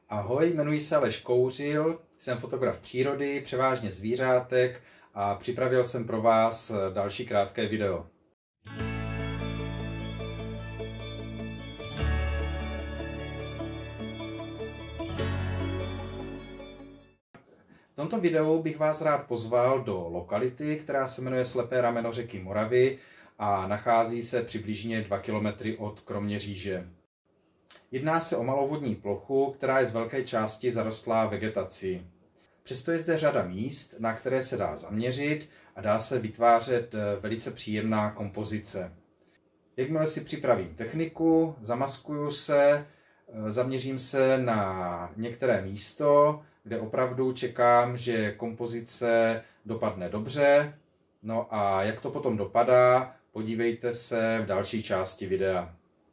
Ahoj, jmenuji se Aleš Kouřil, jsem fotograf přírody, převážně zvířátek a připravil jsem pro vás další krátké video. V tomto videu bych vás rád pozval do lokality, která se jmenuje Slepé rameno řeky Moravy a nachází se přibližně 2 kilometry od Kroměříže. Jedná se o malovodní plochu, která je z velké části zarostlá vegetací. Přesto je zde řada míst, na které se dá zaměřit a dá se vytvářet velice příjemná kompozice. Jakmile si připravím techniku, zamaskuju se, zaměřím se na některé místo, kde opravdu čekám, že kompozice dopadne dobře. No a jak to potom dopadá, podívejte se v další části videa.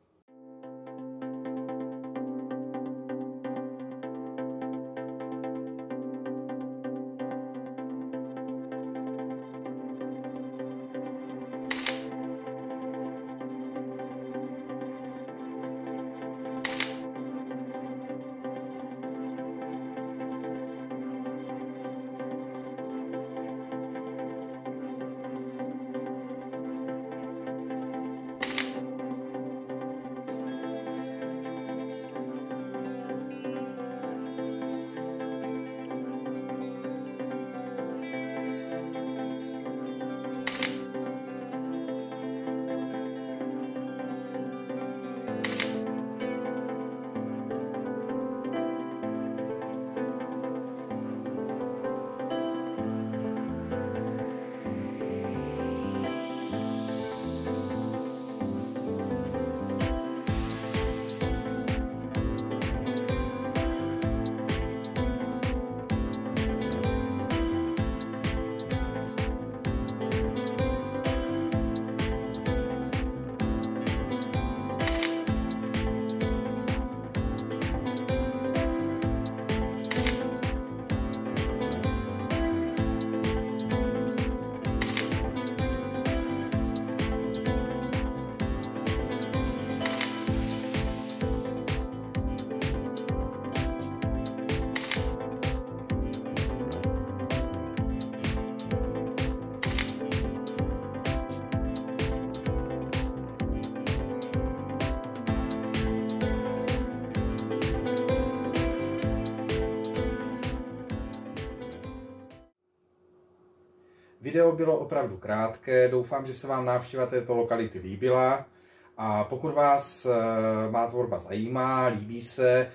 Video bylo opravdu krátké, doufám, že se vám návštěva této lokality líbila a pokud vás má tvorba zajímá, líbí se,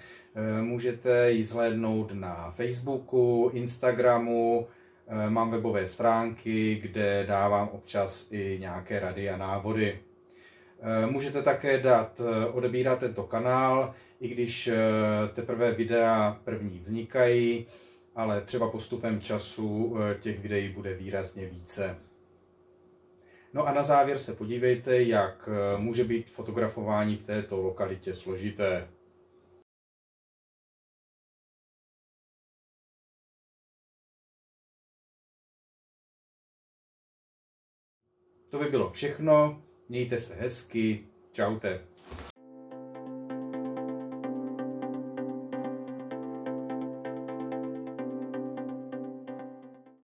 můžete ji zhlédnout na Facebooku, Instagramu, mám webové stránky, kde dávám občas i nějaké rady a návody. Můžete také odebírat tento kanál, i když teprve videa první vznikají, ale třeba postupem času těch videí bude výrazně více. No a na závěr se podívejte, jak může být fotografování v této lokalitě složité. To by bylo všechno, mějte se hezky, čaute.